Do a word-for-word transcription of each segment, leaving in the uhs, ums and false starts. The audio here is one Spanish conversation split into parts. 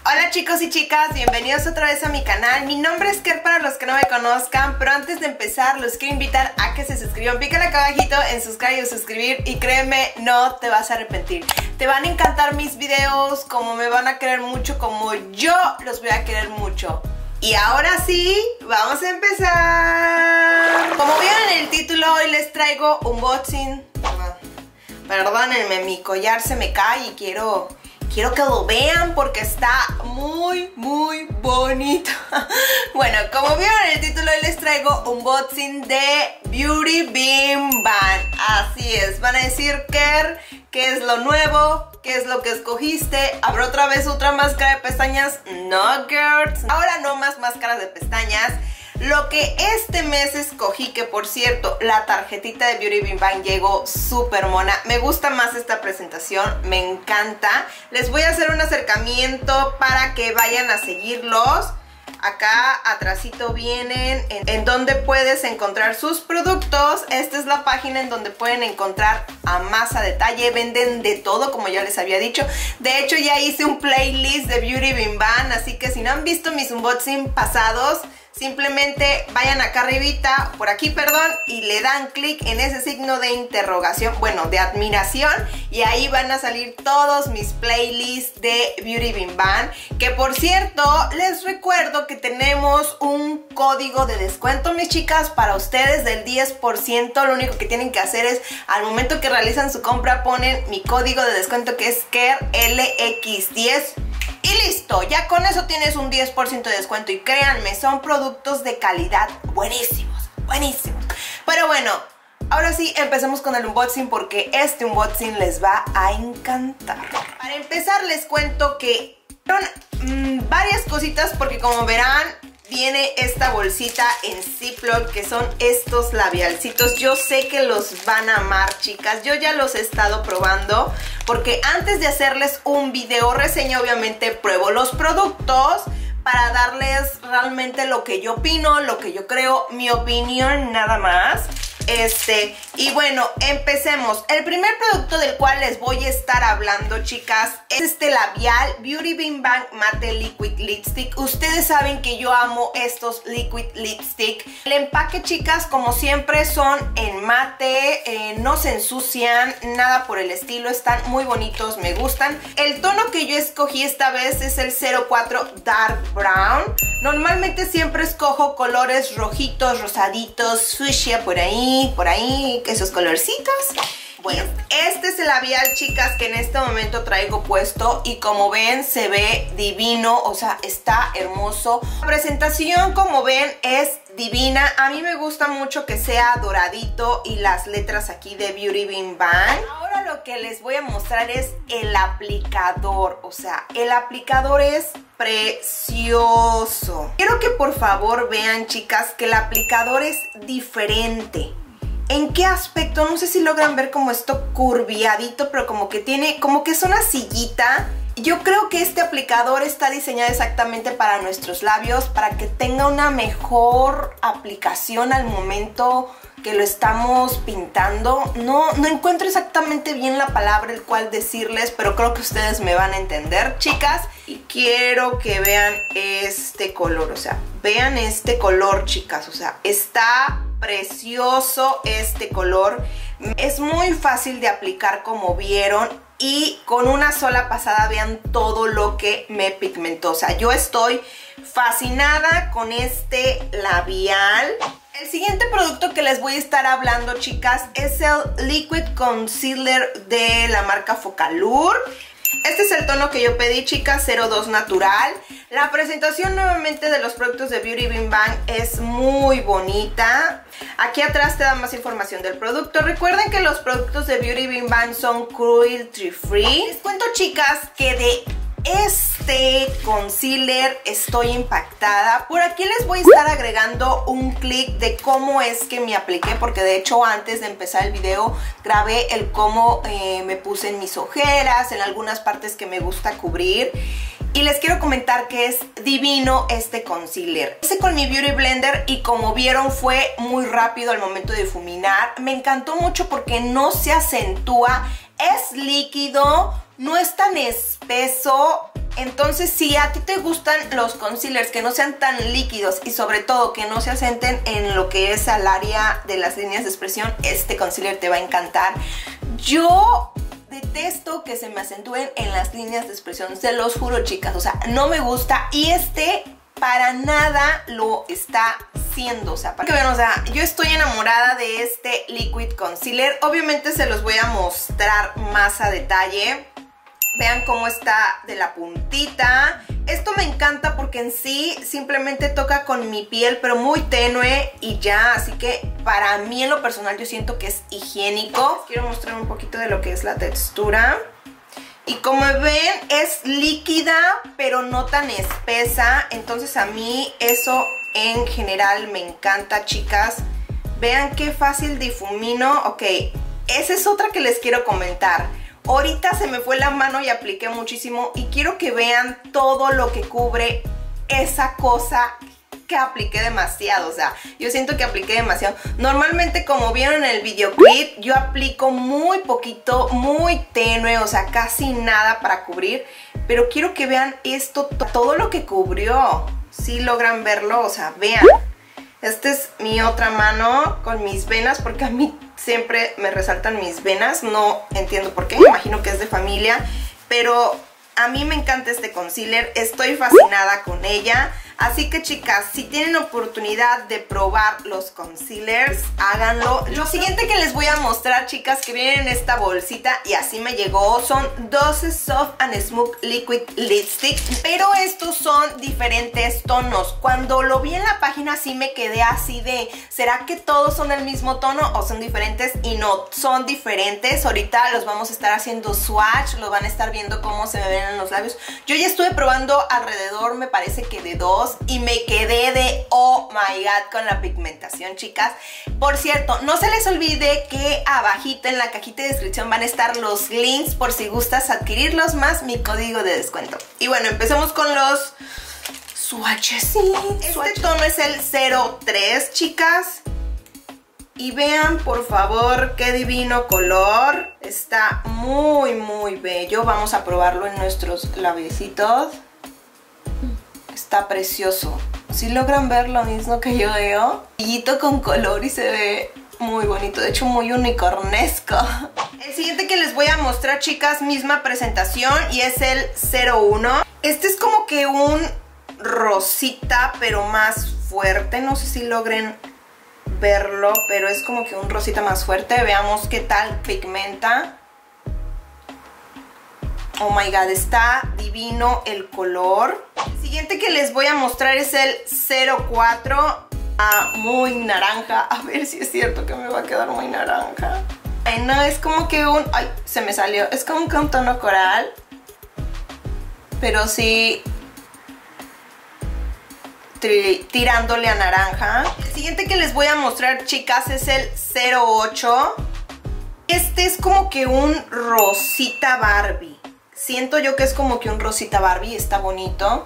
Hola chicos y chicas, bienvenidos otra vez a mi canal. Mi nombre es Ker para los que no me conozcan, pero antes de empezar los quiero invitar a que se suscriban. Pícale acá abajito en suscribir o suscribir y créeme, no te vas a arrepentir. Te van a encantar mis videos, como me van a querer mucho, como yo los voy a querer mucho. Y ahora sí, vamos a empezar. Como vieron en el título, hoy les traigo unboxing. Perdónenme, mi collar se me cae y quiero... Quiero que lo vean porque está muy, muy bonito. Bueno, como vieron en el título, hoy les traigo un unboxing de Beauty Bean Ban. Así es, van a decir, Ker, ¿qué es lo nuevo? ¿Qué es lo que escogiste? ¿Habrá otra vez otra máscara de pestañas? No, girls. Ahora no más máscaras de pestañas. Lo que este mes escogí, que por cierto, la tarjetita de Beauty Bean Ban llegó súper mona. Me gusta más esta presentación, me encanta. Les voy a hacer un acercamiento para que vayan a seguirlos. Acá atrásito vienen en, en donde puedes encontrar sus productos. Esta es la página en donde pueden encontrar a más a detalle. Venden de todo, como ya les había dicho. De hecho, ya hice un playlist de Beauty Bean Ban, así que si no han visto mis unboxing pasados, simplemente vayan acá arribita, por aquí, perdón, y le dan clic en ese signo de interrogación, bueno, de admiración, y ahí van a salir todos mis playlists de Beauty Bean Ban, que por cierto, les recuerdo que tenemos un código de descuento, mis chicas, para ustedes del diez por ciento. Lo único que tienen que hacer es, al momento que realizan su compra, ponen mi código de descuento, que es Ker L X diez. Y listo, ya con eso tienes un diez por ciento de descuento. Y créanme, son productos de calidad buenísimos, buenísimos. Pero bueno, ahora sí, empecemos con el unboxing porque este unboxing les va a encantar. Para empezar les cuento que son mmm, varias cositas porque como verán, viene esta bolsita en Ziploc, que son estos labialcitos. Yo sé que los van a amar, chicas. Yo ya los he estado probando porque antes de hacerles un video reseña, obviamente pruebo los productos para darles realmente lo que yo opino, lo que yo creo, mi opinión nada más. Este, y bueno, empecemos. El primer producto del cual les voy a estar hablando, chicas, es este labial Beauty Bean Ban Matte Liquid Lipstick. Ustedes saben que yo amo estos liquid lipstick. El empaque, chicas, como siempre, son en mate, eh, no se ensucian, nada por el estilo, están muy bonitos, me gustan. El tono que yo escogí esta vez es el cero cuatro Dark Brown. Normalmente siempre escojo colores rojitos, rosaditos, fuchsia por ahí, por ahí, esos colorcitos. Bueno, este es el labial, chicas, que en este momento traigo puesto y como ven se ve divino, o sea, está hermoso. La presentación, como ven, es divina. A mí me gusta mucho que sea doradito y las letras aquí de Beauty Bean Ban. Ahora lo que les voy a mostrar es el aplicador, o sea, el aplicador es precioso. Quiero que por favor vean, chicas, que el aplicador es diferente. ¿En qué aspecto? No sé si logran ver como esto curviadito, pero como que tiene, como que es una sillita. Yo creo que este aplicador está diseñado exactamente para nuestros labios, para que tenga una mejor aplicación al momento que lo estamos pintando. No, no encuentro exactamente bien la palabra el cual decirles, pero creo que ustedes me van a entender, chicas. Y quiero que vean este color, o sea, vean este color, chicas, o sea, está precioso este color. Es muy fácil de aplicar, como vieron, y con una sola pasada vean todo lo que me pigmentó. O sea, yo estoy fascinada con este labial. El siguiente producto que les voy a estar hablando, chicas, es el Liquid Concealer de la marca Focallure. Este es el tono que yo pedí, chicas, cero dos Natural. La presentación nuevamente de los productos de Beauty Bean Ban es muy bonita. Aquí atrás te dan más información del producto. Recuerden que los productos de Beauty Bean Ban son cruelty free. Les cuento, chicas, que de este concealer estoy impactada. Por aquí les voy a estar agregando un clip de cómo es que me apliqué, porque de hecho antes de empezar el video grabé el cómo eh, me puse en mis ojeras, en algunas partes que me gusta cubrir. Y les quiero comentar que es divino este concealer. Hice con mi Beauty Blender y como vieron fue muy rápido al momento de difuminar. Me encantó mucho porque no se acentúa, es líquido, no es tan espeso Entonces, si a ti te gustan los concealers que no sean tan líquidos y sobre todo que no se asenten en lo que es al área de las líneas de expresión, este concealer te va a encantar. Yo detesto que se me acentúen en las líneas de expresión, se los juro, chicas, o sea, no me gusta, y este para nada lo está haciendo, o sea, para que vean, o sea, yo estoy enamorada de este Liquid Concealer. Obviamente se los voy a mostrar más a detalle. Vean cómo está de la puntita. Esto me encanta porque en sí simplemente toca con mi piel, pero muy tenue y ya. Así que para mí en lo personal yo siento que es higiénico. Les quiero mostrar un poquito de lo que es la textura. Y como ven, es líquida, pero no tan espesa. Entonces a mí eso en general me encanta, chicas. Vean qué fácil difumino. Ok, esa es otra que les quiero comentar. Ahorita se me fue la mano y apliqué muchísimo y quiero que vean todo lo que cubre esa cosa que apliqué demasiado. O sea, yo siento que apliqué demasiado. Normalmente, como vieron en el videoclip, yo aplico muy poquito, muy tenue, o sea, casi nada para cubrir. Pero quiero que vean esto, todo lo que cubrió. Si logran verlo, o sea, vean. Esta es mi otra mano con mis venas, porque a mí siempre me resaltan mis venas. No entiendo por qué, imagino que es de familia, pero a mí me encanta este concealer, estoy fascinada con ella. Así que, chicas, si tienen oportunidad de probar los concealers, háganlo. Lo siguiente que les voy a mostrar, chicas, que viene en esta bolsita, y así me llegó, son doce Soft and Smooth Liquid Lipstick. Pero estos son diferentes tonos. Cuando lo vi en la página sí me quedé así de, ¿será que todos son del mismo tono o son diferentes? Y no, son diferentes. Ahorita los vamos a estar haciendo swatch, los van a estar viendo cómo se me ven en los labios. Yo ya estuve probando alrededor, me parece que de dos, y me quedé de oh my god con la pigmentación, chicas. Por cierto, no se les olvide que abajito en la cajita de descripción van a estar los links por si gustas adquirirlos, más mi código de descuento. Y bueno, empecemos con los swatches. Este tono es el cero tres, chicas. Y vean, por favor, qué divino color. Está muy, muy bello. Vamos a probarlo en nuestros labiecitos. Está precioso. ¿Sí logran ver lo mismo que yo veo? Brillito con color y se ve muy bonito. De hecho, muy unicornesco. El siguiente que les voy a mostrar, chicas, misma presentación, y es el cero uno. Este es como que un rosita, pero más fuerte. No sé si logren verlo, pero es como que un rosita más fuerte. Veamos qué tal pigmenta. Oh my god, está divino el color. El siguiente que les voy a mostrar es el cero cuatro. Ah, muy naranja. A ver si es cierto que me va a quedar muy naranja. Ay, no, es como que un... Ay, se me salió. Es como que un tono coral. Pero sí... tirándole a naranja. El siguiente que les voy a mostrar, chicas, es el cero ocho. Este es como que un rosita Barbie. Siento yo que es como que un rosita Barbie. Está bonito.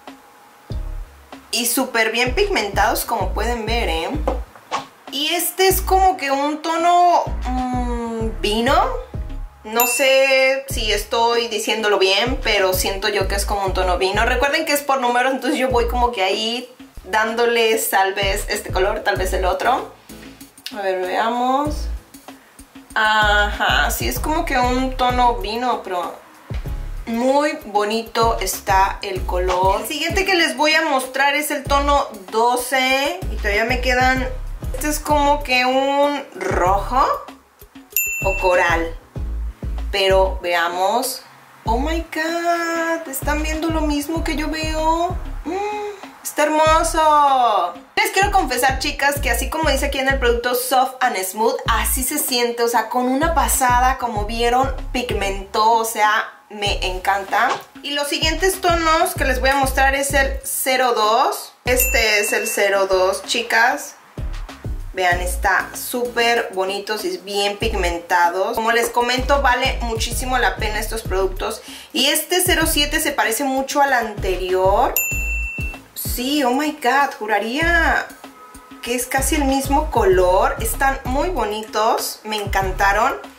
Y súper bien pigmentados, como pueden ver, ¿eh? Y este es como que un tono mmm, vino. No sé si estoy diciéndolo bien, pero siento yo que es como un tono vino. Recuerden que es por números, entonces yo voy como que ahí dándoles tal vez este color, tal vez el otro. A ver, veamos. Ajá, sí es como que un tono vino, pero muy bonito está el color. El siguiente que les voy a mostrar es el tono doce. Y todavía me quedan... Este es como que un rojo o coral. Pero veamos. Oh my god, ¿están viendo lo mismo que yo veo? Mm, está hermoso. Les quiero confesar, chicas, que así como dice aquí en el producto Soft and Smooth, así se siente, o sea, con una pasada, como vieron, pigmentó, o sea, me encanta. Y los siguientes tonos que les voy a mostrar es el cero dos. Este es el cero dos, chicas. Vean, está súper bonitos y bien pigmentados. Como les comento, vale muchísimo la pena estos productos. Y este cero siete se parece mucho al anterior. Sí, oh my god, juraría que es casi el mismo color. Están muy bonitos, me encantaron.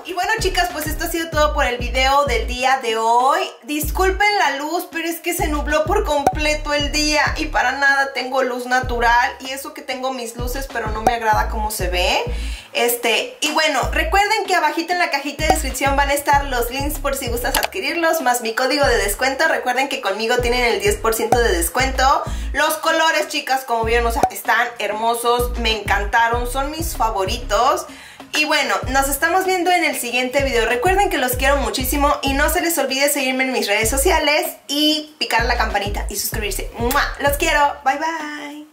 Y bueno, chicas, pues esto ha sido todo por el video del día de hoy. Disculpen la luz, pero es que se nubló por completo el día y para nada tengo luz natural. Y eso que tengo mis luces, pero no me agrada cómo se ve. Este, y bueno, recuerden que abajito en la cajita de descripción van a estar los links por si gustas adquirirlos, más mi código de descuento. Recuerden que conmigo tienen el diez por ciento de descuento. Los colores, chicas, como vieron, o sea, están hermosos, me encantaron, son mis favoritos. Y bueno, nos estamos viendo en el siguiente video. Recuerden que los quiero muchísimo y no se les olvide seguirme en mis redes sociales y picar la campanita y suscribirse. ¡Mua! Los quiero, bye bye.